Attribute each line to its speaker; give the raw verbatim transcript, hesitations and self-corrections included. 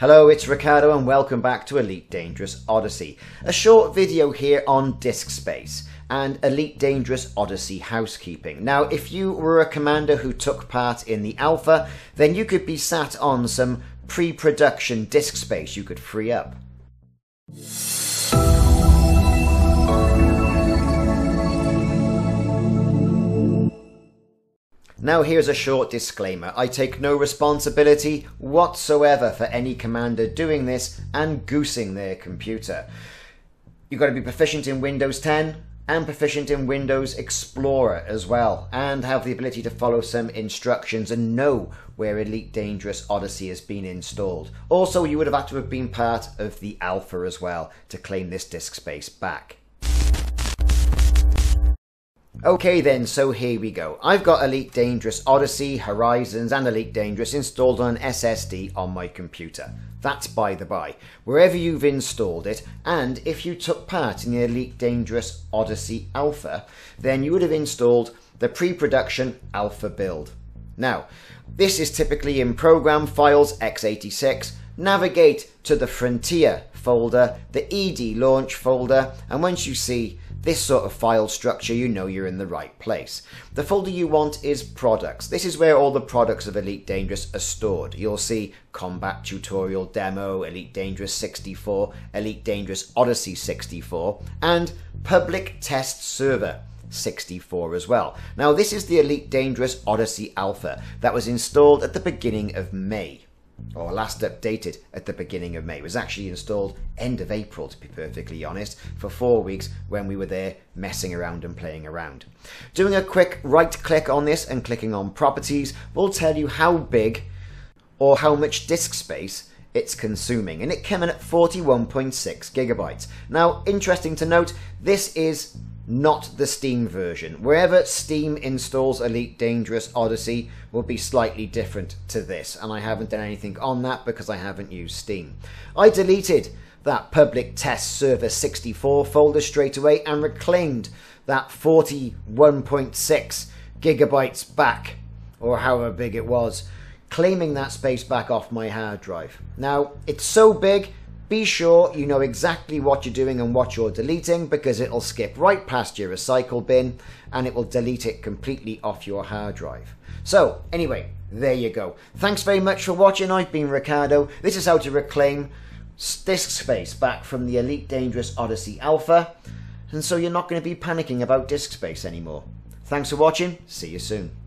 Speaker 1: Hello, it's Ricardo and welcome back to Elite Dangerous Odyssey. A short video here on disk space and Elite Dangerous Odyssey housekeeping. Now, if you were a commander who took part in the alpha, then you could be sat on some pre-production disk space you could free up. Now here's a short disclaimer. I take no responsibility whatsoever for any commander doing this and goosing their computer. You've got to be proficient in Windows ten and proficient in Windows Explorer as well, and have the ability to follow some instructions and know where Elite Dangerous Odyssey has been installed. Also, you would have had to have been part of the alpha as well to claim this disk space back. Okay then, so here we go. I've got Elite Dangerous Odyssey, Horizons and Elite Dangerous installed on an S S D on my computer. That's by the by. Wherever you've installed it, and if you took part in the Elite Dangerous Odyssey Alpha, then you would have installed the pre-production Alpha build. Now, this is typically in Program Files x eighty-six. Navigate to the Frontier folder, the E D Launch folder, and once you see this sort of file structure, you know you're in the right place. The folder you want is Products. This is where all the products of Elite Dangerous are stored. You'll see Combat Tutorial Demo, Elite Dangerous sixty-four, Elite Dangerous Odyssey sixty-four, and Public Test Server sixty-four as well. Now this is the Elite Dangerous Odyssey Alpha that was installed at the beginning of May. Or last updated at the beginning of May. It was actually installed end of April, to be perfectly honest, for four weeks when we were there messing around and playing around. Doing a quick right click on this and clicking on properties will tell you how big or how much disk space it's consuming, and it came in at forty-one point six gigabytes. Now, interesting to note, this is not the Steam version. Wherever Steam installs Elite Dangerous Odyssey will be slightly different to this, and I haven't done anything on that because I haven't used Steam. I deleted that Public Test Server sixty-four folder straight away and reclaimed that forty-one point six gigabytes back, or however big it was, claiming that space back off my hard drive. Now, it's so big, be sure you know exactly what you're doing and what you're deleting, because it'll skip right past your recycle bin and it will delete it completely off your hard drive. So anyway, there you go. Thanks very much for watching. I've been Ricardo. This is how to reclaim disk space back from the Elite Dangerous Odyssey Alpha, and so you're not going to be panicking about disk space anymore. Thanks for watching. See you soon.